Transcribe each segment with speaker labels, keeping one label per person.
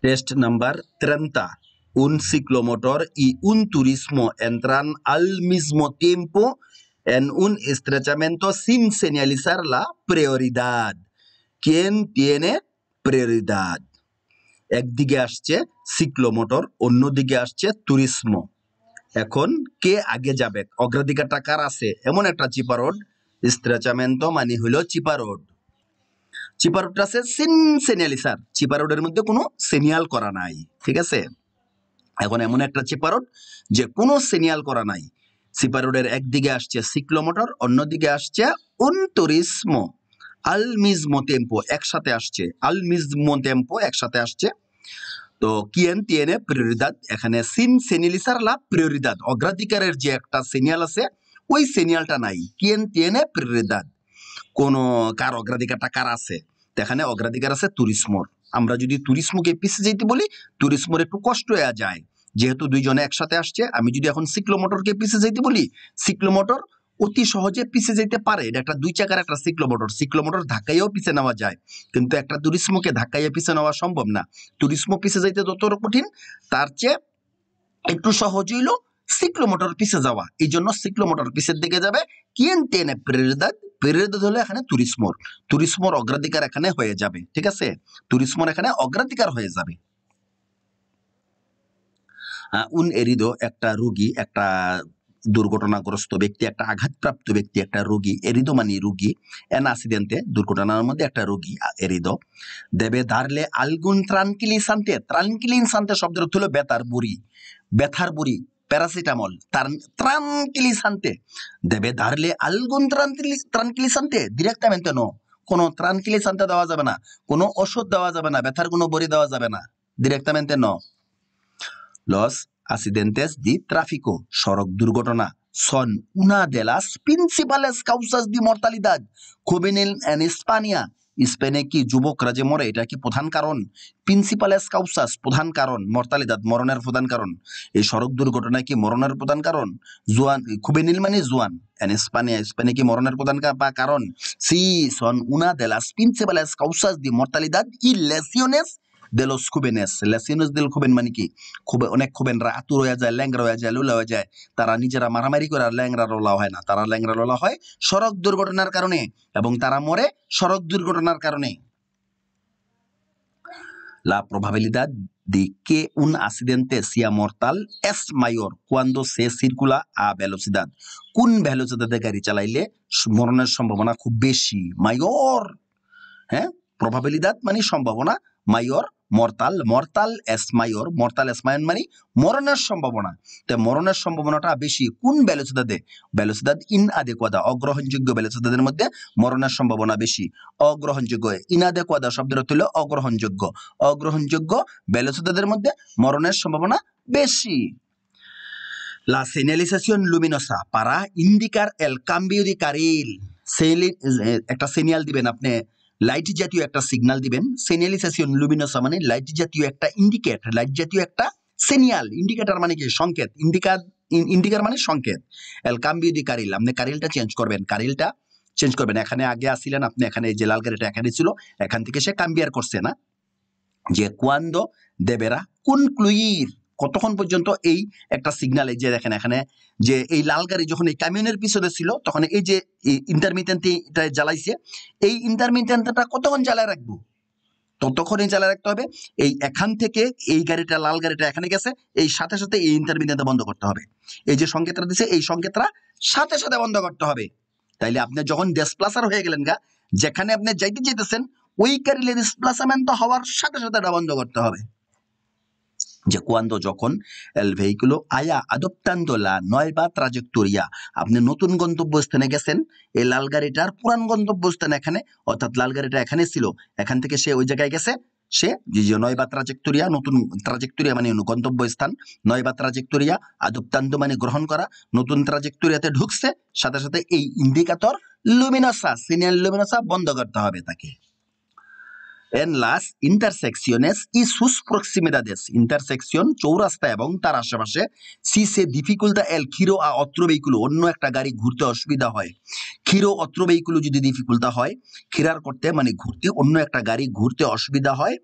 Speaker 1: Test number 30. Un ciclomotor y un turismo entran al mismo tiempo en un estrechamiento sin señalizar la prioridad. ¿Quién tiene prioridad? একদিকে আসছে সিক্লোমোটর, অন্যদিকে আসছে টুরিসমো। এখন কে আগে যাবে, অগ্রাধিকারটা কার আছে? এমন একটা চিপা রোড, স্ট্রেচামেন্টো মানে হলো চিপা রোড। চিপা রোডটা আছে সিন সেনিয়ালিসার, চিপা রোডের মধ্যে কোনো সিনিয়াল করা নাই, ঠিক আছে? এখন এমন একটা চিপা রোড যে কোনো সিনিয়াল করা নাই। চিপা রোডের একদিকে আসছে সিক্লোমোটর, অন্যদিকে আসছে উন তুরিসমো। আল মিজমো টেম্পো একসাথে আসছে, আল মিজমো টেম্পো একসাথে আসছে। তো কিয়েন তিয়েনে প্রিয়োরিদাদ, এখানে সিন সেনিয়ালিসার লা প্রিয়োরিদাদ, অগ্রাধিকারের যে একটা সিনিয়াল আছে ওই সিনিয়ালটা নাই। কিয়েন তিয়েনে প্রিয়োরিদাদ, কোন কার অগ্রাধিকারটা কার আছে? এখানে অগ্রাধিকার আছে টুরিসমোর। আমরা যদি টুরিসমোকে পিছিয়ে যেতে বলি, টুরিসমোর একটু কষ্ট হয়ে যায়, যেহেতু দুইজনে একসাথে আসছে। আমি যদি এখন সিক্লোমোটরকে পিছিয়ে যেতে বলি, সিক্লোমোটর অতি সহজে পিছিয়ে যেতে পারে। এটা একটা দুই চাকার একটা সিক্লোমোটর, সিক্লোমোটর ধাক্কাইয়াও পিছিয়ে নেওয়া যায়, কিন্তু একটা টুরিসমোকে ধাক্কাইয়া পিছিয়ে নেওয়া সম্ভব না। টুরিসমো পিছিয়ে যাইতে যত কঠিন, তার চেয়ে একটু সহজ হইল সিক্লোমোটর পিছিয়ে যাওয়া। এই জন্য সিক্লোমোটর পিছের দিকে যাবে। কিয়েন টেনে প্রেরিদাদ, প্রেরিদাদ হলে এখানে টুরিসমোর, টুরিসমোর অগ্রাধিকার এখানে হয়ে যাবে, ঠিক আছে? টুরিসমোর এখানে অগ্রাধিকার হয়ে যাবে। উন এরিদো একটা রোগী, একটা দুর্ঘটনাগ্রস্ত ব্যক্তি, একটা আঘাতপ্রাপ্ত ব্যক্তি, একটা রোগী। এরিদো মানে রোগী, এন অ্যাক্সিডেন্টে দুর্ঘটনার মধ্যে একটা রোগী এরিদো। দেবে দাঁড়লে আলগুন ত্রানকিলিসান্তে, ত্রানকিলিসান্তে শব্দের অর্থ হলো বেতার বুড়ি, ব্যথার বুড়ি, প্যারাসিটামল। ত্রানকিলিসান্তে দেবে দাঁড়লে আলগুন ত্রানকিলিসান্তে, ডিরেক্টamente নো, কোনো ত্রানকিলিসান্তে দেওয়া যাবে না, কোনো ওষুধ দেওয়া যাবে না, ব্যথার কোনো বড়ি দেওয়া যাবে না, ডিরেক্টamente নো। Los accidentes de tráfico, সড়ক দুর্ঘটনা, son una de las principales causas de mortalidad juvenil en España, স্পেনে কি যুবকরা যে মরে এটা কি প্রধান কারণ? প্রিন্সিপালেস কাউসাস প্রধান কারণ, মর্তালিদাদ মরণের প্রধান কারণ। এই সড়ক দুর্ঘটনা কি মরণের প্রধান কারণ? জুয়ান, খুবেনিল মানে জুয়ান, এন স্পানিয়া, স্পেনে কি মরণের প্রধান কারণ? সি, son una de las principales causas de mortalidad y lesiones de los jóvenes, lesiones del joven মানে কি, অনেক খুবেনরা আতুর হয়ে যায়, ল্যাংরা হয়ে যায়, লুলা হয়ে যায়। তারা নিজেরা মারামারি করে, আর ল্যাংরা লোলা হয় না, তারা ল্যাংরা লোলা হয় সড়ক দুর্ঘটনার কারণে, এবং তারা মরে সড়ক দুর্ঘটনার কারণে। La probabilidad de que un accidente sea mortal es mayor cuando se circula a velocidad, কোন ভেলোসিটিতে গাড়ি চালাইলে মরণের সম্ভাবনা খুব বেশি? মাইয়র, হ্যাঁ, প্রবাবিলিদাদ মানে সম্ভাবনা, মাইয়র মর্তাল, মর্তাল এস মাইয়র, মর্তাল এস মাইয়র মানে মরণের সম্ভাবনা। তো মরণের সম্ভাবনাটা বেশি কোন ভেলোসিটিতে? ভেলোসিটিদ ইনঅ্যাডেকুয়াদা, অগ্রহণযোগ্য ভেলোসিটিদের মধ্যে মরণের সম্ভাবনা বেশি। অগ্রহণযোগ্য, ইনঅ্যাডেকুয়াদা শব্দের অর্থ হলো অগ্রহণযোগ্য, অগ্রহণযোগ্য ভেলোসিটিদের মধ্যে মরণের সম্ভাবনা বেশি। La señalización luminosa para indicar el cambio de carril, একটা সিগন্যাল দিবেন আপনি, লাইট জাতীয় একটা সিগন্যাল দিবেন। সেনিয়ালিজেশন লুমিনোসা মানে লাইট জাতীয় একটা ইন্ডিকেট, লাইট জাতীয় একটা সিগন্যাল। ইন্ডিকেটর মানে কি? সংকেত। ইন্ডিকার মানে সংকেত। এল কাম্বিও দি কারিল, আপনি কারিলটা চেঞ্জ করবেন, কারিলটা চেঞ্জ করবেন। এখানে আগে আসছিলেন আপনি, এখানে এই যে লাল গাড়িটা এখানে ছিল, এখান থেকে সে কাম্বিয়ার করছে না, যে কুয়ান্দো দেবেরা কনক্লুইর, কতক্ষণ পর্যন্ত এই একটা সিগন্যাল। এই যে দেখেন এখানে যে এই লাল গাড়ি যখন এই কামিয়নের পিছনে ছিল, তখন এই যে ইন্টারমিটেন্টটা জ্বালাইছে, এই ইন্টারমিটেন্টটা কতক্ষণ জ্বালায় রাখবো? ততক্ষণই জ্বালায় রাখতে হবে। এই এখান থেকে এই গাড়িটা, লাল গাড়িটা এখানে গেছে, এই সাথে সাথে এই ইন্টারমিটেন্টটা বন্ধ করতে হবে। এই যে সংকেতটা দিছে, এই সংকেতটা সাথে সাথে বন্ধ করতে হবে। তাইলে আপনি যখন ডেসপ্লাসার হয়ে গেলেন গা, যেখানে আপনি যাইতে যেতেছেন ওই কারিলে ডিসপ্লেসমেন্ট হওয়ার সাথে সাথে এটা বন্ধ করতে হবে। যে cuando যখন el vehículo haya adoptando la nueva trayectoria, আপনি নতুন গন্তব্যস্থানে গেছেন, এই লাল গাড়িটার পুরান গন্তব্যস্থান এখানে, অর্থাৎ লাল গাড়িটা এখানে ছিল, এখান থেকে সে ওই জায়গায় গেছে, সে যে নয়বা ট্রাজেক্টোরিয়া, নতুন ট্রাজেক্টোরিয়া মানে গন্তব্যস্থান, নয়বা ট্রাজেক্টোরিয়া, আদপ্তান্ত মানে গ্রহণ করা, নতুন ট্রাজেক্টোরিয়াতে ঢুকছে, সাথে সাথে এই ইন্ডিকেটর লুমিনোসা, সিগন্যাল লুমিনোসা বন্ধ করতে হবে তাকে। En las intersecciones y sus proximidades, intersection চৌরাস্তা এবং তার আশেপাশে, si se dificulta el giro a otro vehículo, অন্য একটা গাড়ি ঘুরতে অসুবিধা হয়, giro otro vehículo যদি ডিফিকাল্টা হয়, খিরার করতে মানে ঘুরতে, অন্য একটা গাড়ি ঘুরতে অসুবিধা হয়,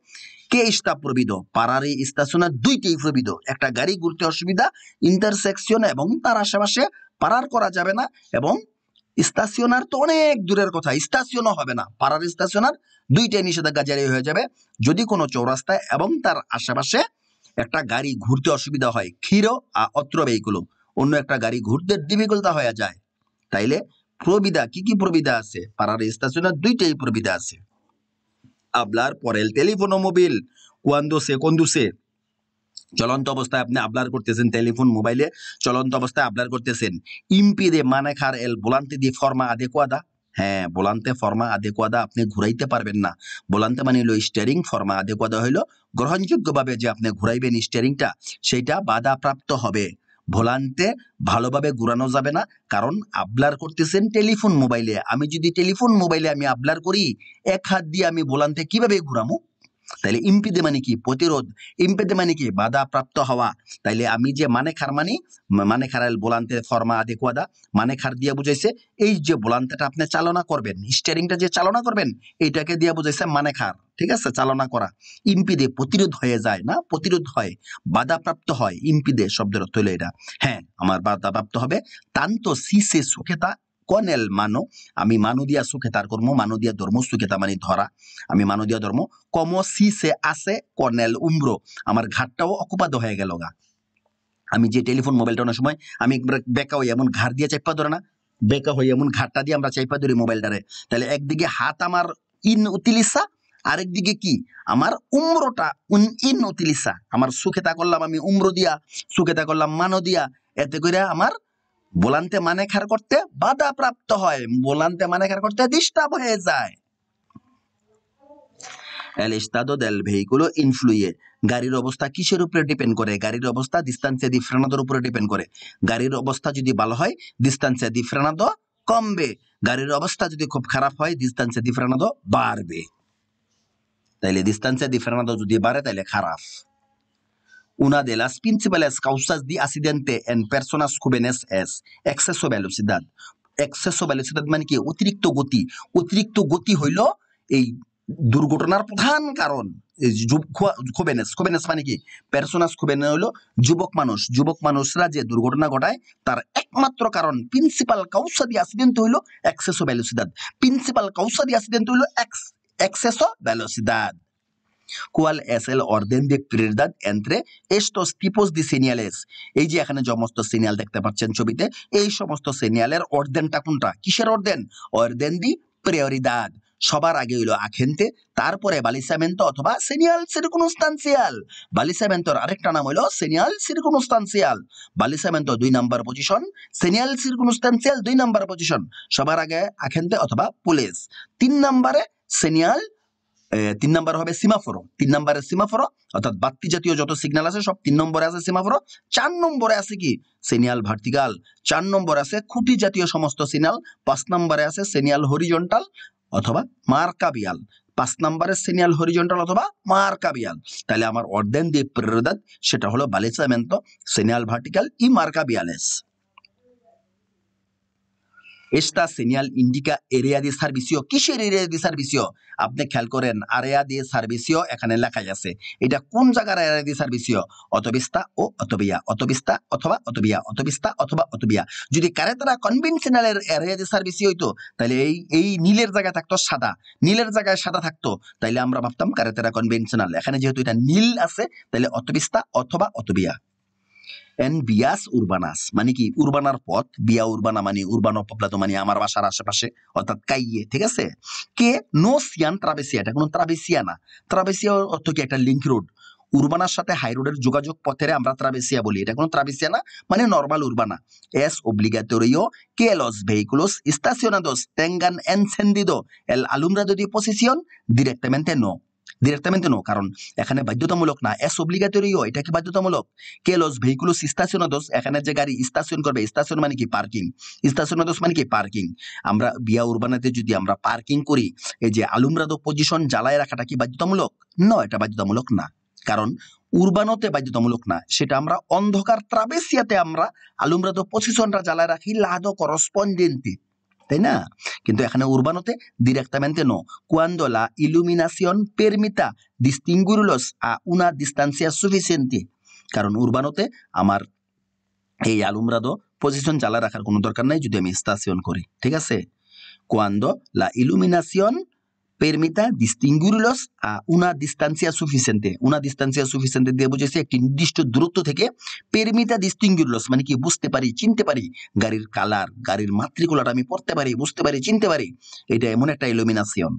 Speaker 1: কে está prohibido parar y estacionar দুইটাই প্রবিধ একটা গাড়ি ঘুরতে অসুবিধা ইন্টারসেকশন এবং তার আশেপাশে পারার করা যাবে না এবং স্টেশনার তো অনেক দূরের কথা স্টেশনও হবে না পারার স্টেশনার দুইটাই নিষেধাজ্ঞা জারি হয়ে যাবে যদি কোনো চৌরাস্তায় এবং তার আশেপাশে একটা গাড়ি ঘুরতে অসুবিধা হয় ক্ষীর অত্র ভেহিকুল অন্য একটা গাড়ি ঘুরতে ডিফিকাল্টা হয়ে যায় তাইলে প্রবিধা কি প্রবিধা আছে পারার স্টেশনার দুইটাই প্রবিধা আছে hablar por el teléfono móvil cuando se conduce চলন্ত অবস্থায় আপনি hablar করতেছেন টেলিফোন মোবাইলে চলন্ত অবস্থায় hablar করতেছেন impide manejar el volante de forma adecuada হ্যাঁ volante forma adecuada আপনি ঘুরাইতে পারবেন না volante মানে হলো স্টিয়ারিং forma adecuada হলো গ্রহণযোগ্যভাবে যে আপনি ঘুরাইবেন স্টিয়ারিংটা সেটা বাধাপ্রাপ্ত হবে ভোলান্তে ভালোভাবে ঘুরানো যাবে না কারণ hablar করতেছেন টেলিফোন মোবাইলে আমি যদি টেলিফোন মোবাইলে আমি hablar করি এক হাত দিয়ে আমি ভোলান্তে কিভাবে ঘুরামু তাইলে ইম্পিদে মানে কি প্রতিরোধ ইম্পিদে মানে কি বাধাপ্রাপ্ত হওয়া তাইলে আমি যে মানে খারাল ভোলান্তে ফর্মা আদেকুয়াদা মানে খার দিয়ে বুঝাইছে এই যে ভোলান্তেটা আপনি চালনা করবেন স্টিয়ারিংটা যে চালনা করবেন এইটাকে দিয়ে বুঝাইছে মানে খার ঠিক আছে চালনা করা ইম্পিদে প্রতিরোধ হয়ে যায় না প্রতিরোধ হয় বাধাপ্রাপ্ত হয় ইম্পিদে শব্দের অর্থ হলো এটা হ্যাঁ আমার বাধাপ্রাপ্ত হবে তান্ত সিসে সুখেতা কনেল মানো আমি মানো দিয়া সুখেতার কর্ম মানো দিয়া ধর্ম সুখেতা মানে ধরা আমি মানো দিয়া ধর্ম কম সিসে আছে কর্নেল উমব্রো আমার ঘাটটাও অকুপাদ হয়ে গেল গা আমি যে টেলিফোন মোবাইলটা অনেক সময় আমি বেকা হই এমন ঘাট দিয়ে চাইপা ধরে না বেকা হই এমন ঘাটটা দিয়ে আমরা চাইপা ধরি মোবাইলটারে তাহলে একদিকে হাত আমার ইন উতিলিসা আরেকদিকে কি আমার উমরোটা ইন উতিলিসা আমার সুখেতা করলাম আমি উমরো দিয়া সুখেতা করলাম মানো দিয়া এতে করে আমার ভোলান্তে মানে খার করতে বাধাপ্রাপ্ত হয় ভোলান্তে মানে খার করতে ডিস্টার্ব হয়ে যায় el estado del vehículo influye গাড়ির অবস্থা কিসের উপরে ডিপেন্ড করে গাড়ির অবস্থা distancia di frenado উপরে ডিপেন্ড করে গাড়ির অবস্থা যদি ভালো হয় distancia di frenado কমবে গাড়ির অবস্থা যদি খুব খারাপ হয় distancia di frenado বাড়বে তাইলে distancia di frenado যদি বাড়ে তাইলে খারাপ Una de las principales causas de accidente en personas jóvenes es exceso de velocidad. Exceso de velocidad মানে কি অতিরিক্ত গতি অতিরিক্ত গতি হইল এই দুর্ঘটনার প্রধান কারণ jóvenes মানে কি personas jóvenes হইল যুবক মানুষরা যে দুর্ঘটনা ঘটায় তার একমাত্র কারণ প্রিন্সিপাল causa de accidente হইল exceso de velocidad. Principal causa de accidente হইল exceso de velocidad. ¿Cuál es el orden de prioridad entre estos tipos de señales? এই যে এখানে সমস্ত সিগন্যাল দেখতে পাচ্ছেন ছবিতে এই সমস্ত সিগন্যালের অর্ডেনটা কোনটা কিসের অর্ডেন দি prioridad সবার আগে হলো আগেন্তে তারপরে balizamiento অথবা señal circunstancial balizamientoর আরেকটা নাম হলো señal circunstancial balizamiento 2 number position señal circunstancial 2 number position সবার আগে আগেন্তে অথবা পুলিশ 3 নম্বরে señal 3 নম্বর হবে সিমাফোরো 3 নম্বরে সিমাফোরো অর্থাৎ বাতি জাতীয় যত সিগন্যাল আছে সব 3 নম্বরে আছে সিমাফোরো 4 নম্বরে আছে কি সেনিয়াল ভার্টিকাল 4 নম্বরে আছে খুঁটি জাতীয় সমস্ত সিগন্যাল 5 নম্বরে আছে সেনিয়াল হরিজন্টাল অথবা মার্কাবিয়াল 5 নম্বরে সেনিয়াল হরিজন্টাল অথবা মার্কাবিয়াল তাহলে আমার অর্ডেন দি prioridad সেটা হলো balizamiento señal vertical y marcaviales Esta señal indica área de servicio. কিসের এরিয়া de servicio? আপনি খেয়াল করেন área de servicio এখানে লেখা আছে এটা কোন জায়গার área de servicio autopista ও autovía autopista অথবা autovía autopista অথবা autovía যদি carretera convencional এর área de servicio হইতো তাহলে এই নীলের জায়গায় থাকতো সাদা নীলের জায়গায় সাদা থাকতো তাহলে আমরা ভাবতাম carretera convencional এখানে যেহেতু এটা নীল আছে তাহলে autopista অথবা autovía en vías urbanas মানে কি উরবানার পথ vía urbana মানে উরবানো পবলাতো মানে আমার বাসার আশেপাশে অর্থাৎ কাইয়ে ঠিক আছে কে নো সিয়ান ট্রাভেসিয়া এটা কোনো ট্রাভেসিয়া না ট্রাভেসিয়া অর্থ কি একটা লিংক রোড উরবানার সাথে হাই রোডের যোগাযোগ পথের আমরা ট্রাভেসিয়া বলি এটা কোনো ট্রাভেসিয়া না মানে নরমাল উরবানা es obligatorio que los vehículos estacionados tengan encendido el alumbrado de posición directamente no কারণ এখানে বাধ্যতামূলক না es obligatorio এটা কি বাধ্যতামূলক que los vehículos estacionados এখানে যে গাড়ি স্টেশন করবে স্টেশন মানে কি পার্কিং estacionados মানে কি পার্কিং আমরা vía urbanaতে যদি আমরা পার্কিং করি এই যে alumbrado পজিশন জ্বালায় রাখাটা কি বাধ্যতামূলক না এটা বাধ্যতামূলক না কারণ উরবানোতে বাধ্যতামূলক না সেটা আমরা অন্ধকার ট্রাভেসিয়াতে আমরা alumbrado পজিশনটা জ্বালায় রাখি lado correspondiente তাই না? কিন্তু এখানে উরবানোতে directamente no. Cuando la iluminación permita distinguirlos a una distancia suficiente. কারণ উরবানোতে আমার এই alumbrado পজিশন জ্বালা রাখার কোনো দরকার নাই যদি আমি স্টেশন করি, ঠিক আছে? Cuando la iluminación permita distinguirlos a una distancia suficiente. Una distancia suficiente দিয়ে বুঝেছি একটি নির্দিষ্ট দূরত্ব থেকে permita distinguirlos মানে কি বুঝতে পারি, চিনতে পারি গাড়ির কালার, গাড়ির মাতৃকুলাটা আমি পড়তে পারি, বুঝতে পারি, চিনতে পারি। এটা এমন একটা ইলুমিনাসিয়ন।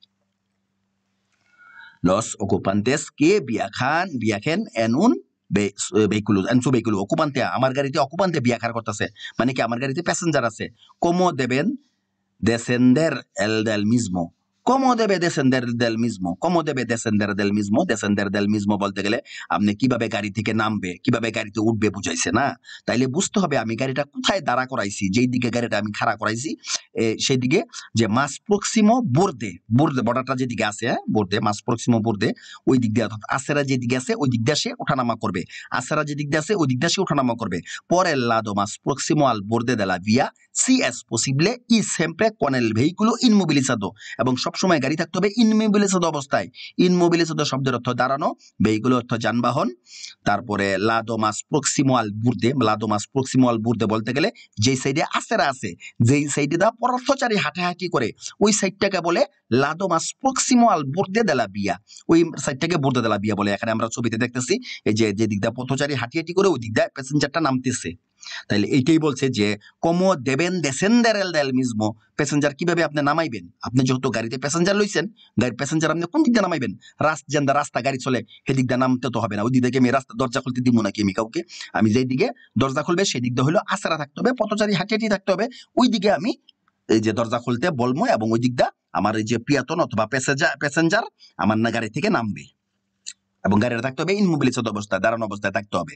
Speaker 1: Los ocupantes que viajen en un en su vehículo. Ocupante আমার গাড়িতে ocupante viajar করতেছে মানে কি আমার গাড়িতে প্যাসেঞ্জার আছে। ¿Cómo deben descender el del mismo? ¿Cómo debe descender del mismo? ¿Cómo debe descender del mismo? Descender del mismo বলতে গেলে আপনি কিভাবে গাড়ি থেকে নামবে, কিভাবে গাড়িতে উঠবে বুঝাইছে না? তাইলে বুঝতে হবে আমি গাড়িটা কোথায় দাঁড়া করাইছি, যেই দিকে গাড়িটা আমি খাড়া করাইছি সেই দিকে যে মাস প্রক্সিমো বোর্দে বর্ডারটা যেদিকে আছে, বোর্দে মাস প্রক্সিমো বোর্দে ওই দিক দিয়ে অর্থাৎ আসেরা যেদিকে আছে ওই দিক দিয়ে সে ওঠানামা করবে, আসেরা যেদিক দিয়ে আছে ওই দিক দিয়ে সে ওঠানামা করবে। Por el lado más próximo al borde de la vía, si es posible y siempre con el vehículo inmovilizado এবং সবসময় গাড়ি থাকতে হবে ইনমোবিলাইজড অবস্থায়। ইনমোবিলাইজড শব্দের অর্থ দাঁড়ানো, ভেহিকুল অর্থ যানবাহন। তারপরে লাদো মাস প্রক্সিমো আল বুর্দে, লাদো মাস প্রক্সিমো আল বুর্দে বলতে গেলে যেই সাইডে আসেরা আছে, যেই সাইডে দা পথচারী হাঁটাহাঁটি করে ওই সাইডটাকে বলে লাদো মাস প্রক্সিমো আল বুর্দে দে লা ভিয়া, ওই সাইডটাকে বুর্দে দে লা ভিয়া বলে। এখানে আমরা ছবিতে দেখতেছি এই যে দিক দিয়ে পথচারী হাঁটিহাঁটি করে ওই দিক দিয়ে প্যাসেঞ্জারটা নামতেছে। তাইলে এইটাই বলছে যে কমো দেবেন দেসেন্ডার এল দেল মিজমো, প্যাসেঞ্জার কিভাবে আপনি নামাইবেন। আপনি যেহেতু গাড়িতে প্যাসেঞ্জার লইছেন, গাড়ির প্যাসেঞ্জার আপনি কোন দিক দিয়ে নামাইবেন? রাস্তা গাড়ি চলে সেদিক দিয়ে নামতে তো হবে না, ওই দিক থেকে আমি রাস্তা দরজা খুলতে দিব নাকি আমি কাউকে? আমি যেই দিকে দরজা খুলবে সেই দিক দিয়ে হলো আসারা থাকতে হবে, পথচারী হাঁটিহাঁটি থাকতে হবে, ওই দিকে আমি এই যে দরজা খুলতে বলবো এবং ওই দিক দিয়ে আমার এই যে পিয়াতন অথবা প্যাসেঞ্জার আমার না গাড়ি থেকে নামবে এবং গাড়িটা থাকতে হবে ইনমোবিলাইজড অবস্থায়, দাঁড়ানো অবস্থায় থাকতে হবে।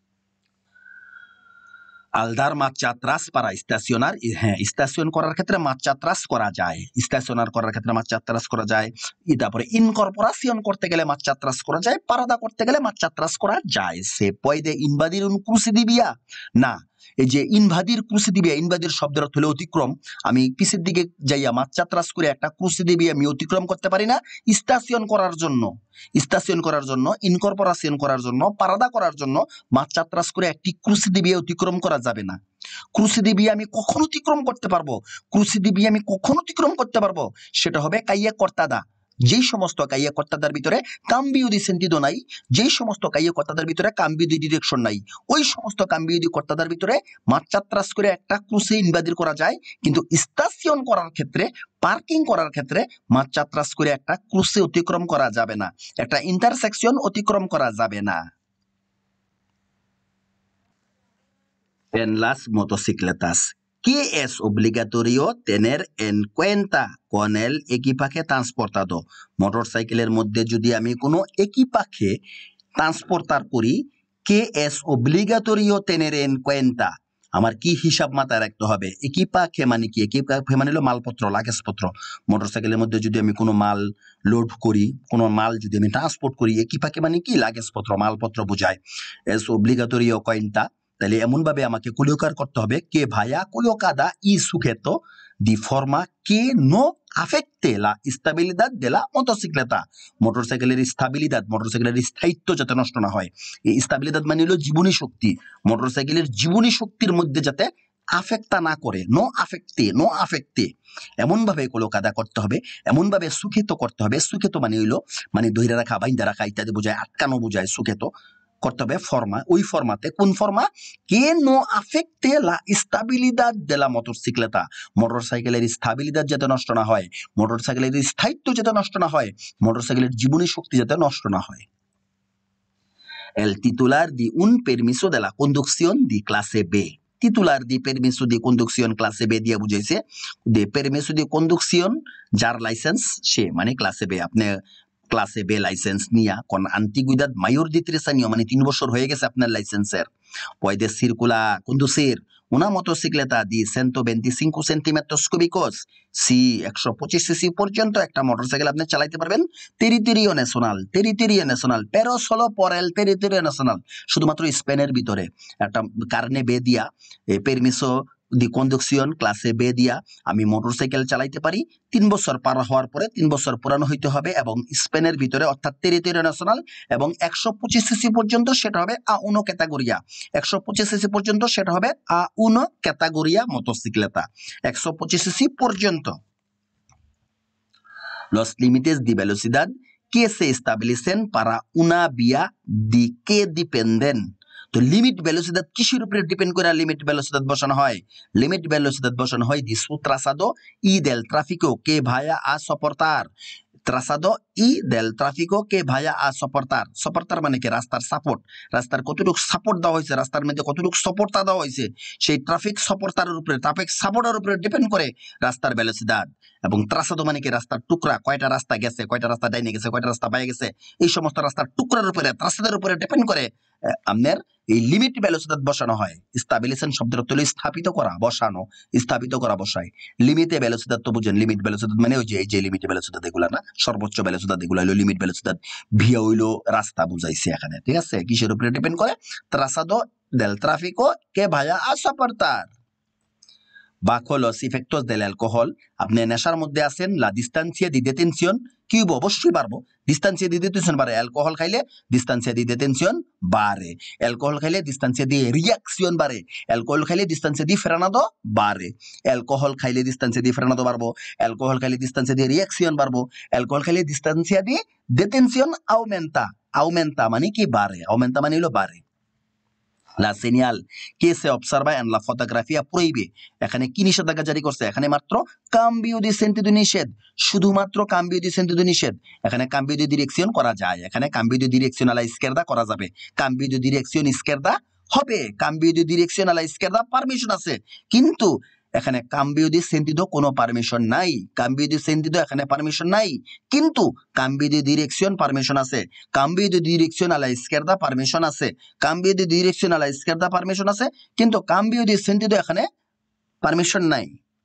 Speaker 1: Al dar marcha atrás para estacionar, হ্যাঁ স্টেশন করার ক্ষেত্রে marcha atrás করা যায়, স্টেশনার করার ক্ষেত্রে marcha atrás করা যায়। তারপরে ইনকর্পোরাশন করতে গেলে marcha atrás করা যায়, parada করতে গেলে marcha atrás করা যায়। Se puede invadir un cruce de vía, না এই যে ইনভাদির ক্রুসে দিবিয়া, ইনভাদির শব্দের অর্থ হলো অতিক্রম। আমি পিছের দিকে যাইয়া marcha atrás করে একটা ক্রুসে দিবিয়া আমি অতিক্রম করতে পারি না। স্টেশন করার জন্য, ইনকর্পোরেশন করার জন্য, পারাদা করার জন্য marcha atrás করে একটি ক্রুসে দিবিয়া অতিক্রম করা যাবে না। ক্রুসে দিবিয়া আমি কখন অতিক্রম করতে পারবো? ক্রুসে দিবিয়া আমি কখন অতিক্রম করতে পারবো? সেটা হবে কাইয়া কর্তাদা, যেই সমস্ত কাইয়া কর্তাদার ভিতরে কাম্বিও দি সেন্টিদো নাই, যেই সমস্ত কাইয়া কর্তাদার ভিতরে কাম্বিও দি ডিরেকশন নাই, ওই সমস্ত কাম্বিও দি কর্তাদার ভিতরে marcha atrás করে একটা ক্রুসে ইনভাদির করা যায়। কিন্তু স্টেশন করার ক্ষেত্রে, পার্কিং করার ক্ষেত্রে marcha atrás করে একটা ক্রুসে অতিক্রম করা যাবে না, একটা ইন্টারসেকশন অতিক্রম করা যাবে না। En las motocicletas, ¿qué es obligatorio tener en cuenta con el equipaje transportado? মোটরসাইকেলের মধ্যে যদি আমি কোনো equipaje transportar করি, ¿qué es obligatorio tener en cuenta? আমার কি হিসাব মাথায় রাখতে হবে? equipaje মানে কি? equipaje মানে হলো মালপত্র, লাগেজপত্র। মোটরসাইকেলের মধ্যে যদি আমি কোনো মাল লোড করি, কোনো মাল যদি আমি ট্রান্সপোর্ট করি, equipaje মানে কি? লাগেজপত্র, মালপত্র বোঝায়। es obligatorio cuenta, তাহলে এমন ভাবে আমাকে colocar করতে হবে que vaya colocada y sujeto de forma que no afecte la estabilidad de la motocicleta, মোটরসাইকেলের স্টেবিলিটি, মোটরসাইকেলের স্থায়িত্ব যাতে নষ্ট না হয়। এই স্টেবিলিটি মানে হলো জীবনী শক্তি, মোটরসাইকেলের জীবনী শক্তির মধ্যে যাতে আফেক্টা না করে, নো আফেক্তে এমন ভাবে কলোকাদা করতে হবে, এমন ভাবে সুখেত করতে হবে। সুখেত মানে হইলো মানে ধইরা রাখা, বাইন্দা রাখা ইত্যাদি বোঝায়, আটকানো বোঝায় সুখেত করতে হবে। ফর্মা, ওই ফর্মাতে, কোন ফর্মা? que no afecte la estabilidad de la motocicleta, মোটরসাইকেলের স্টেবিলিটি যাতে নষ্ট না হয়, মোটরসাইকেলের স্থায়িত্ব যাতে নষ্ট না হয়, মোটরসাইকেলের জীবনী শক্তি যাতে নষ্ট না হয়। El titular de un permiso de la conducción de clase B, titular de permiso de conducción clase B দিয়ে বুঝাইছে de permiso de conducción যার লাইসেন্স সে মানে ক্লাসে B। আপনি ক্লাসে B লাইসেন্স নিয়া con antigüedad mayor de 3 años মানে 3 বছর হয়ে গেছে আপনার লাইসেন্সের, puede circular, conducir una motocicleta de 125 centímetros cúbicos, si 125 CC পর্যন্ত একটা মোটরসাইকেল আপনি চালাতে পারবেন টেরিটোরিও ন্যাশনাল, pero solo por el territorio nacional, শুধুমাত্র স্পেনের ভিতরে। একটা কারণে বে দিয়া, permiso দি কন্ডাকশন ক্লাসে বে দিয়া আমি মোটরসাইকেল চালাইতে পারি 3 বছর পার হওয়ার পরে 3 বছর পুরানো হইতে হবে এবং স্পেনের ভিতরে অর্থাৎ টেরিটরি ন্যাশনাল এবং 125 সিসি পর্যন্ত সেটা হবে A1 ক্যাটাগরিয়া 125 সিসি পর্যন্ত সেটা হবে A1 ক্যাটাগরিয়া মোটরসাইকেলতা 125 সিসি পর্যন্ত Los límites de velocidad que se establecen para una vía de que dependen তো লিমিট ভেলোসিটি কিসের উপরে ডিপেন্ড করে লিমিট ভেলোসিটি বসানো হয় লিমিট ভেলোসিটি বসানো হয় দি su trazado y del tráfico que vaya a soportar trazado y del tráfico que vaya a soportar soportar মানে কি রাস্তার সাপোর্ট রাস্তার কতটুকু সাপোর্ট দেওয়া হয়েছে রাস্তার মধ্যে কতটুকু সাপোর্টটা দেওয়া হয়েছে সেই ট্রাফিক সাপোর্টারের উপরে ট্রাফিক সাপোর্টের উপরে ডিপেন্ড করে রাস্তার ভেলোসিটি এবং trazado মানে কি রাস্তার টুকরা কয়টা রাস্তা গেছে কয়টা রাস্তা ডাইনে গেছে কয়টা রাস্তা বাইরে গেছে এই সমস্ত রাস্তার টুকরার উপরে trazado উপরে ডিপেন্ড করে আপনার এই লিমিট ভেলোসিটি বসানো হয় স্টাবিলাইজেশন শব্দের অর্থ হলো স্থাপিত করা বসানো স্থাপিত করা বসায় লিমিটে ভেলোসিটি তো বুঝেন লিমিট ভেলোসিটি মানে ওই যে লিমিট ভেলোসিটি এগুলা না সর্বোচ্চ ভেলোসিটি এগুলা হলো লিমিট ভেলোসিটি ভিয়া হইলো রাস্তা বুঝাইছে এখানে ঠিক আছে কিসের উপরে ডিপেন্ড করে trazado del tráfico que vaya a soportar bajo los efectos del alcohol আপনি নেশার মধ্যে আছেন la distancia de detención কি হবো অবশ্যই বাড়বো distancia de detención বাড়ে অ্যালকোহল খাইলে distancia de detención বাড়ে অ্যালকোহল খাইলে distancia de reacción বাড়ে অ্যালকোহল খাইলে distancia de frenado বাড়ে অ্যালকোহল খাইলে distancia de frenado বাড়বো অ্যালকোহল খাইলে distancia de reacción বাড়বো অ্যালকোহল খাইলে distancia de detención aumenta মানে কি বাড়ে aumenta মানে হলো বাড়ে La señal que se observa en la fotografía prohíbe এখানে কি নিষেধাজ্ঞা জারি করছে এখানে মাত্র cambio de sentido নিষেধ শুধুমাত্র cambio de sentido নিষেধ এখানে cambio de dirección করা যায় এখানে cambio de dirección a la izquierda করা যাবে cambio de dirección izquierda হবে cambio de dirección a la izquierda permission আছে কিন্তু এখানে cambio de sentido কোনো পারমিশন নাই cambio de sentido এখানে পারমিশন নাই কিন্তু cambio de dirección পারমিশন আছে cambio de dirección a la izquierda permission আছে cambio de dirección a la izquierda permission আছে কিন্তু cambio de sentido এখানে পারমিশন নাই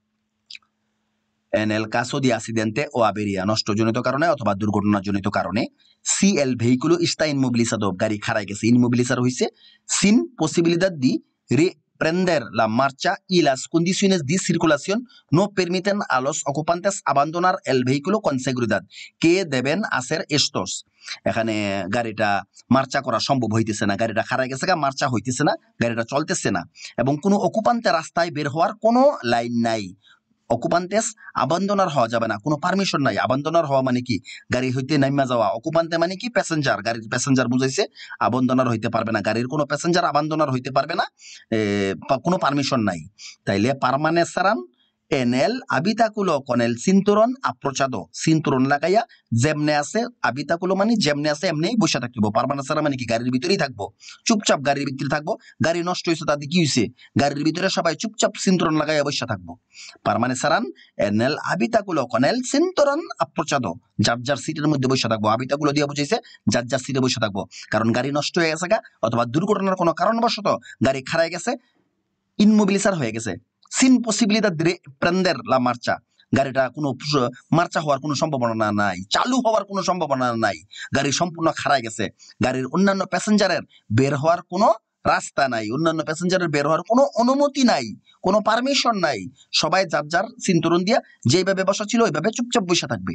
Speaker 1: en el caso de accidente o avería নষ্টজনিত কারণে অথবা দুর্ঘটনাজনিত কারণে si el vehículo está inmovilizado গাড়ি খাড়াই গেছে inmovilizar হইছে sin posibilidad de prender la marcha y las condiciones de circulación no permiten a los ocupantes abandonar el vehículo con seguridad que deben hacer estos এখানে গাড়িটা মার্চা করা সম্ভব হইতেছে না গাড়িটা খাড়াই গেছে মার্চা হইতেছে না গাড়িটা চলতেছে না এবং কোনো অকুপান্তে রাস্তায় বের হওয়ার কোনো লাইন নাই অকুপান্টেস আবান্দনার হওয়া যাবে না কোনো পারমিশন নাই আবান্দনার হওয়া মানে কি গাড়ি হইতে নাইমা যাওয়া অকুপান্তে মানে কি প্যাসেঞ্জার গাড়ির প্যাসেঞ্জার বুঝাইছে আবান্দনার হইতে পারবে না গাড়ির কোনো প্যাসেঞ্জার আবান্দনার হইতে পারবে না কোনো পারমিশন নাই তাইলে পারমানেসারান en el habitáculo con el cinturón approchado cinturón লাগাইয়া যেমনে আছে habitáculo মানে যেমনে আছে এমনেই বসে থাকবো পারমানেসারা মানে কি গাড়ির ভিতরেই থাকবো চুপচাপ গাড়ির ভিতরে থাকবো গাড়ি নষ্ট হইছে তাতে কি হইছে গাড়ির ভিতরে সবাই চুপচাপ cinturón লাগাইয়া বসে থাকবো পারমানেসারান en el habitáculo con el cinturón approchado যার যার সিটের মধ্যে বসে থাকবো habitáculo দিয়ে বুঝাইছে যার যার সিটে বসে থাকবো কারণ গাড়ি নষ্ট হয়ে গেছে অথবা দুর্ঘটনার কোনো কারণবশত গাড়ি খাড়াই গেছে ইনমোবিলাইজার হয়ে গেছে sin posibilidad de prender la marcha গাড়িটা কোনো মার্চা হওয়ার কোনো সম্ভাবনা নাই চালু হওয়ার কোনো সম্ভাবনা নাই গাড়ি সম্পূর্ণ খাড়াই গেছে গাড়ির অন্যান্য প্যাসেঞ্জারের বের হওয়ার কোনো রাস্তা নাই অন্যান্য প্যাসেঞ্জারের বের হওয়ার কোনো অনুমতি নাই কোনো পারমিশন নাই সবাই যার যার সিনতুরন দিয়া যেভাবে বসা ছিল ওইভাবে চুপচাপ বসে থাকবে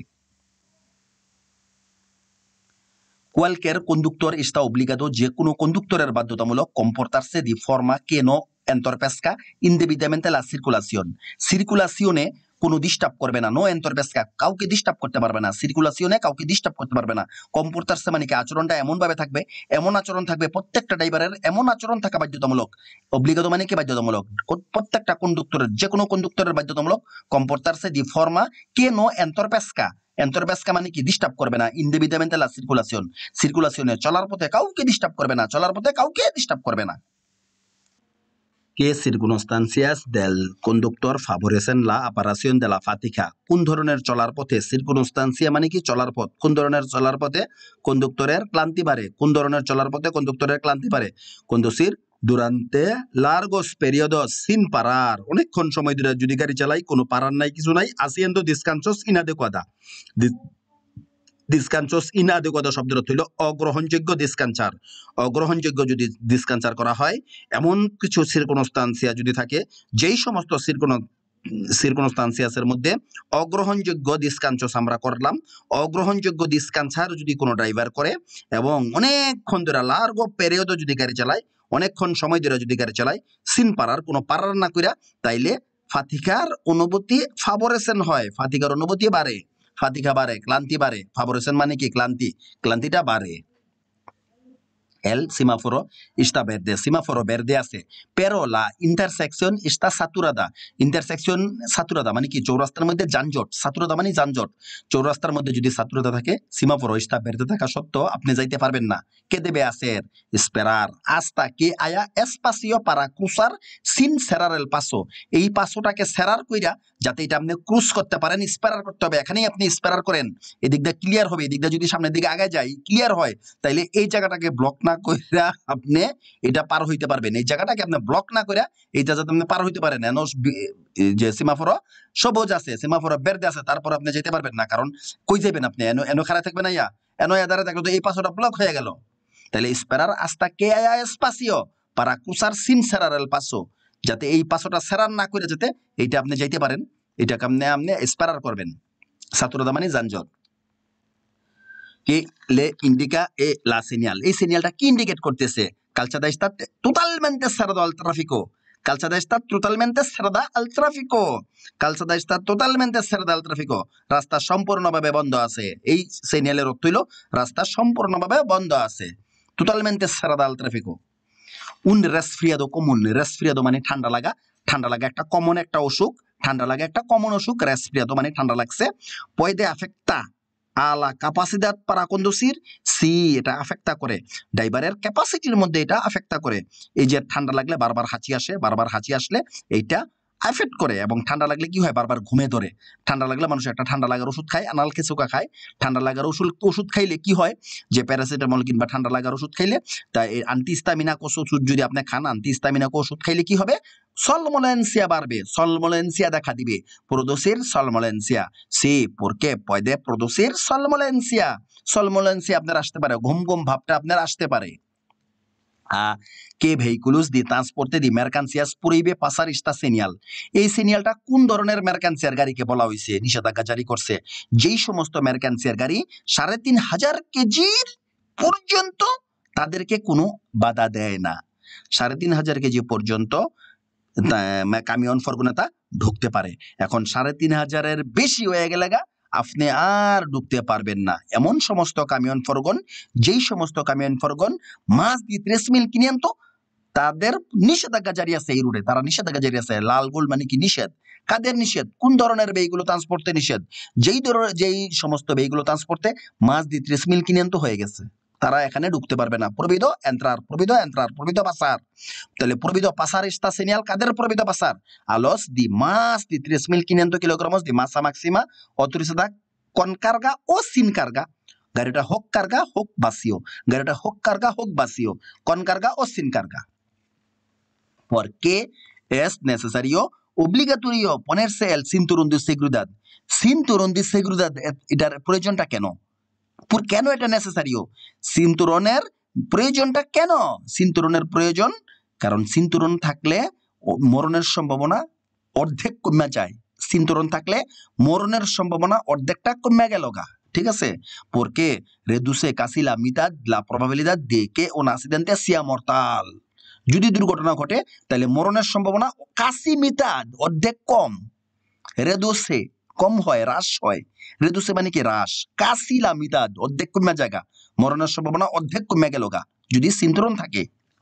Speaker 1: cualquier conductor está obligado যে কোনো কন্ডাক্টরের বাধ্যতামূলক comportarse de forma que no entorpezca indebidamente la circulación circulacionে কোনো ডিস্টার্ব করবে না নো entorpezca কাউকে ডিস্টার্ব করতে পারবে না সার্কুলেশনে কাউকে ডিস্টার্ব করতে পারবে না comportarse মানে কি আচরণটা এমন ভাবে থাকবে এমন আচরণ থাকবে প্রত্যেকটা ড্রাইভারের এমন আচরণ থাকা বাধ্যতামূলক obligado মানে কি বাধ্যতামূলক প্রত্যেকটা কন্ডাক্টরের যে কোনো কন্ডাক্টরের বাধ্যতামূলক comportarse de forma que no entorpezca entorpezca মানে কি ডিস্টার্ব করবে না indebidamente la circulación circulacionে চলার পথে কাউকে ডিস্টার্ব করবে না চলার পথে কাউকে ডিস্টার্ব করবে না ¿Qué circunstancias del conductor favorecen la aparición de la fatiga? কোন ধরনের চলার পথে circunstancia মানে কি চলার পথ কোন ধরনের চলার পথে কন্ডাক্টরের ক্লান্তি বাড়ে কোন ধরনের চলার পথে কন্ডাক্টরের ক্লান্তি বাড়ে conducir durante largos periodos sin parar অনেকক্ষণ সময় ধরে যদি গাড়ি চালাই কোনো পারার নাই কিছু নাই haciendo descansos inadecuados ডিসকাঞ্চস ইনাদেগত শব্দের অর্থ হলো অগ্রহণযোগ্য ডিসকাঞ্চার। অগ্রহণযোগ্য যদি ডিসকাঞ্চার করা হয় এমন কিছু সিরকনস্টান্সিয়া যদি থাকে, যেই সমস্ত সিরকনস্টান্সিয়াসের মধ্যে অগ্রহণযোগ্য ডিসকাঞ্চস আমরা করলাম, অগ্রহণযোগ্য ডিসকাঞ্চার যদি কোনো ড্রাইভার করে এবং অনেকক্ষণ ধরে লার্গো পেরিয়ডও যদি গাড়ি চালায়, অনেকক্ষণ সময় ধরে যদি গাড়ি চালায়, সিন পারার কোনো পারার না কইরা, তাইলে ফাতিকার অনুভূতি ফাভোরেশন হয়, ফাতিকার অনুভূতি বাড়ে, ফাতিকা বাড়ে, ক্লান্তি বাড়ে। ফাভোরেশন মানে কি? ক্লান্তি, ক্লান্তিটা বাড়ে। El semáforo está verde. Semáforo verde আছে, pero la intersección está saturada. Intersección saturada মানে কি? চৌরাস্তার মধ্যে যানজট। saturada মানে যানজট। চৌরাস্তার মধ্যে যদি saturada থাকে, semáforo está verde থাকা সত্ত্বেও আপনি যাইতে পারবেন না। ¿Qué debe hacer? Esperar hasta que haya espacio para cruzar sin cerrar el paso. এই পাসোটাকে সেরার কইরা যাতে এটা আপনি ক্রুজ করতে পারেন, স্পেরার করতে হবে। এখানেই আপনি স্পেরার করেন, এদিক দিয়ে ক্লিয়ার হবে। এদিক দিয়ে যদি সামনের দিকে আগে যাই, ক্লিয়ার হয়, তাইলে এই জায়গাটাকে ব্লক না কইরা আপনি এটা পার হইতে পারবেন। এই জায়গাটাকে আপনি ব্লক না কইরা এইটা যাতে আপনি পার হইতে পারেন। যে সিমাফোরো সবুজ আছে, সিমাফোরো বেরদে আছে, তারপর আপনি যেতে পারবেন না। কারণ কই যাবেন আপনি? এনো খাড়া থাকবেন না, এনো দাঁড়ায় থাকলে তো এই পাশটা ব্লক হয়ে গেল। তাহলে স্পেরার hasta que haya espacio para cruzar sin cerrar el paso, যাতে এই পাশটা সেরার না করে যাতে এইটা আপনি যাইতে পারেন, এটাকে আপনি স্পেরার করবেন। saturada মানে যানজট। que le indica la señal. এই সিগন্যালটা কি ইন্ডিকেট করতেছে? calzada está totalmente cerrado al tráfico. calzada está totalmente cerrada al tráfico. calzada está totalmente cerrada al tráfico. রাস্তা সম্পূর্ণভাবে বন্ধ আছে। এই সিগন্যালের অর্থ হলো রাস্তা সম্পূর্ণভাবে বন্ধ আছে। totalmente cerrada al tráfico. un resfriado común. resfriado মানে ঠান্ডা লাগা। ঠান্ডা লাগা একটা কমন একটা অসুখ। ঠান্ডা লাগা একটা কমন অসুখ। resfriado মানে ঠান্ডা লাগছে। puede afectar a la capacidad para conducir. সি, এটা আফেক্টা করে, ড্রাইভারের ক্যাপাসিটির মধ্যে এটা আফেক্টা করে। এই যে ঠান্ডা লাগলে বারবার হাঁচি আসে, বারবার হাঁচি আসলে এইটা এফেক্ট করে। এবং ঠান্ডা লাগলে কি হয়? বারবার ঘুমে ধরে। ঠান্ডা লাগলে মানুষ একটা ঠান্ডা লাগার ওষুধ খায়, আনালকেসুকা খায়। ঠান্ডা লাগার ওষুধ খাইলে কি হয়? যে প্যারাসিটামল কিংবা ঠান্ডা লাগার ওষুধ খাইলে, তাই অ্যান্টিহিস্টামিনাকোস ওষুধ যদি আপনি খান, অ্যান্টিহিস্টামিনাকোস ওষুধ খাইলে কি হবে? somnolencia বাড়বে, somnolencia দেখা দিবে। producir somnolencia. Sí, porque puede producir somnolencia. somnolencia আপনার আসতে পারে, ঘুম ঘুম ভাবটা আপনার আসতে পারে। que vehículos de transporte de mercancías prohíbe pasar esta señal. এই সিগন্যালটা কোন ধরনের মেরকান্সিয়ার গাড়িকে বলা হয়েছে? নিষেধাজ্ঞা জারি করছে যেই সমস্ত মেরকান্সিয়ার গাড়ি ৩৫০০ কেজির পর্যন্ত, তাদেরকে কোনো বাধা দেয় না। ৩৫০০ কেজি পর্যন্ত কামিয়ন ফরগুনাতা ঢুকতে পারে। এখন ৩৫০০-এর বেশি হয়ে গেলে আপনি আর ঢুকতে পারবেন না। এমন সমস্ত কামিয়ন ফরগন, যেই সমস্ত কামিয়ন ফরগন মাস দি 3,500 তাদের নিষেধাজ্ঞা জারি আছে। এই রুটে তারা নিষেধাজ্ঞা জারি আছে। লাল গোল মানে কি? নিষেধ। কাদের নিষেধ? কোন ধরনের ভেহিকুলো ট্রান্সপোর্টে নিষেধ? যেই সমস্ত ভেহিকুলো ট্রান্সপোর্টে মাস দি 3,500 হয়ে গেছে, তারা এখানে ঢুকতে পারবে না। prohibido entrar, prohibido entrar, prohibido pasar. তাহলে prohibido pasar esta señal, Quader prohibido pasar? A los de más de 3,500 kilogramos de masa máxima autorizada con carga o sin carga. গাড়িটা হোক কার্গা হোক বাসিও, গাড়িটা হোক কার্গা হোক বাসিও, con carga o sin carga. Porque es necesario, obligatorio ponerse el cinturón de seguridad. cinturón de seguridad এটার প্রয়োজনটা কেন? কেন এটা নেসেসারিও? সিন্তুরনের প্রয়োজনটা কেন? সিন্তুরনের প্রয়োজন কারণ সিন্তুরন থাকলে মরণের সম্ভাবনা অর্ধেক কমে যায়। সিন্তুরন থাকলে মরণের সম্ভাবনা অর্ধেকটা কমে গেল গা। ঠিক আছে? porque reduce casi la mitad la probabilidad de que un accidente sea mortal. যদি দুর্ঘটনা ঘটে তাহলে মরণের সম্ভাবনা কাসি মিতাদ, অর্ধেক কম। রেদুসে কম হয়, হ্রাস হয়। রেদুসে মানে কি? হ্রাস। কাসি লা মিতাদ অর্ধেক কমে জায়গা, মরণের সম্ভাবনা অর্ধেক কমে গেল গা যদি সিন্তুরন থাকে।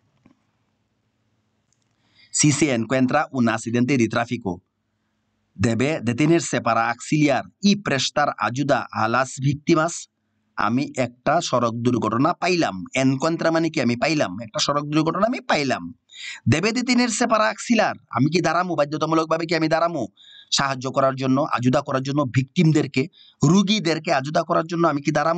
Speaker 1: Si se encuentra un accidente de tráfico, debe detenerse para auxiliar y prestar ayuda a las víctimas. আমি একটা সড়ক দুর্ঘটনা পাইলাম। এনকোয়েন্ট্রা মানে কি? আমি পাইলাম একটা সড়ক দুর্ঘটনা, আমি পাইলাম। debe detenerse para auxiliar, আমি কি দাঁড়ামু? বাধ্যতামূলকভাবে কি আমি দাঁড়ামু? সাহায্য করার জন্য, আজুদা করার জন্য ভিকটিমদেরকে, রোগীদেরকে আজুদা করার জন্য আমি কি দাঁড়ামু?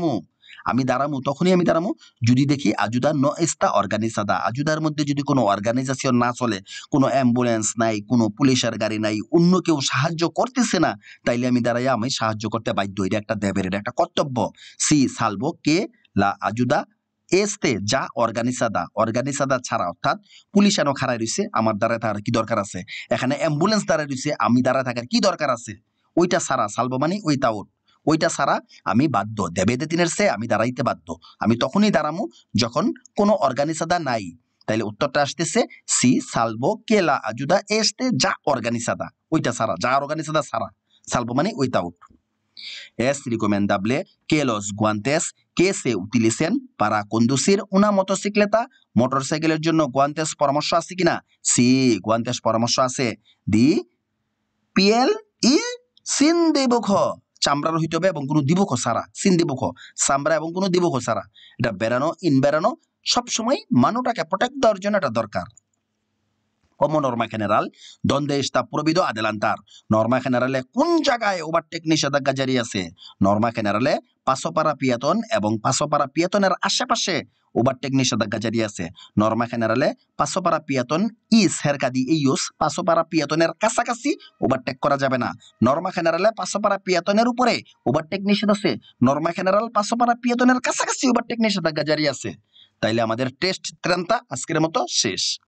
Speaker 1: আমি দাঁড়ামু তখনই আমি দাঁড়ামু যদি দেখি আজুদা no está organizada, আজুদার মধ্যে যদি কোনো অর্গানাইজেশন না চলে, কোনো অ্যাম্বুলেন্স নাই, কোনো পুলিশের গাড়ি নাই, অন্য কেউ সাহায্য করতেছে না, তাইলে আমি দাঁড়াইয়া আমি সাহায্য করতে বাধ্য। এটা একটা দেবের, এটা একটা কর্তব্য। সি সালভো কে লা আজুদা এস্তে যা অর্গানিসাদা, অর্গানিসাদা ছাড়া, অর্থাৎ পুলিশ এনো খাড়াই রইছে, আমার দাঁড়ায় থাকার কি দরকার আছে? এখানে অ্যাম্বুলেন্স দাঁড়ায় রইছে, আমি দাঁড়ায় থাকার কি দরকার আছে? ওইটা ছাড়া সালভো মানে ওইটা ওট, ওইটা ছাড়া আমি বাধ্য, দেবেদে তিনের সে আমি দাঁড়াইতে বাধ্য। আমি তখনই দাঁড়ামু যখন কোনো অর্গানিসাদা নাই। তাইলে উত্তরটা আসতেছে সি সালভো কে লা আজুদা এস্তে যা অর্গানিসাদা, ওইটা ছাড়া, যা অর্গানিসাদা ছাড়া। সালভো মানে ওইটা ওট। Es recomendable que los guantes que se utilicen para conducir una motocicleta, মোটরসাইকেলের জন্য guantes পরামর্শ আছে কিনা? সি guantes পরামর্শ আছে। দি পিএল ই সিন দিবুখ, চামড়ার হইতে হবে এবং কোনো দিবুখ ছাড়া, সিন দিবুখ চামড়া এবং কোনো দিবুখ ছাড়া। এটা বেরানো ইন বেরানো সবসময় মানুষটাকে প্রোটেক্ট দেওয়ার জন্য এটা দরকার। Como norma general, ¿dónde está prohibido adelantar? Norma generale কোন জায়গায় ওভারটেক নিষেধাজ্ঞা জারি আছে? নর্মা জেনারেলে পাসো পারা পিয়াতন এবং পাসো পারা পিয়াতনের আশেপাশে ওভারটেক নিষেধাজ্ঞা জারি আছে। নর্মা জেনারেলে পাসো পারা পিয়াতন ই cerca de ellos, পাসো পারা পিয়াতনের কাছাকাছি ওভারটেক করা যাবে না। নর্মা জেনারেলে পাসো পারা পিয়াতনের উপরে ওভারটেক নিষেধ আছে। নর্মা জেনারেল পাসো পারা পিয়াতনের কাছাকাছি ওভারটেক নিষেধাজ্ঞা জারি আছে। তাইলে আমাদের টেস্ট 30 আজকের মতো শেষ।